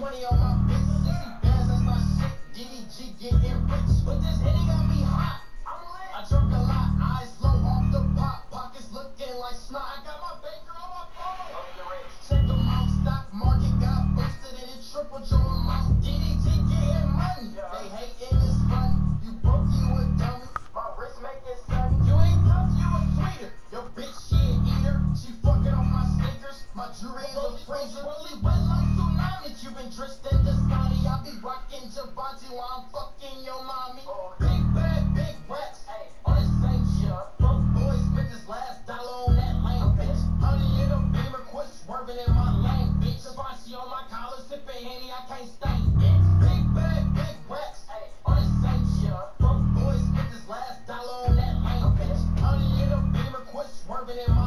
money on my bitch. 60 bands, that's my shit. DDG getting rich. But this Henny got me hot. I drunk a lot, eyes low off the pop. Pockets looking like snot. I got my banker on my phone. Check them out, stock market got boosted and it tripled your amount. DDG getting money. They hating this fun. You broke, you a dummy. My wrist make it sunny. You ain't tough, you a sweeter. Your bitch, she an eater. She fucking off my sneakers. My jewelry in the freezer. Really wet like tsunami. You been dressed in the sunny. I be rocking Javante while I'm fucking your mommy. Big bad, big racks. On the same shit. Broke boys spent this last dollar on that lame bitch. Honey in a beamer, quit swerving in my lane, bitch. Javante on my collar, sipping Henny, I can't stain, bitch. Big bad, big racks. On the same shit. Broke boys spent this last dollar on that lame bitch. Honey in a beamer, quit swerving in my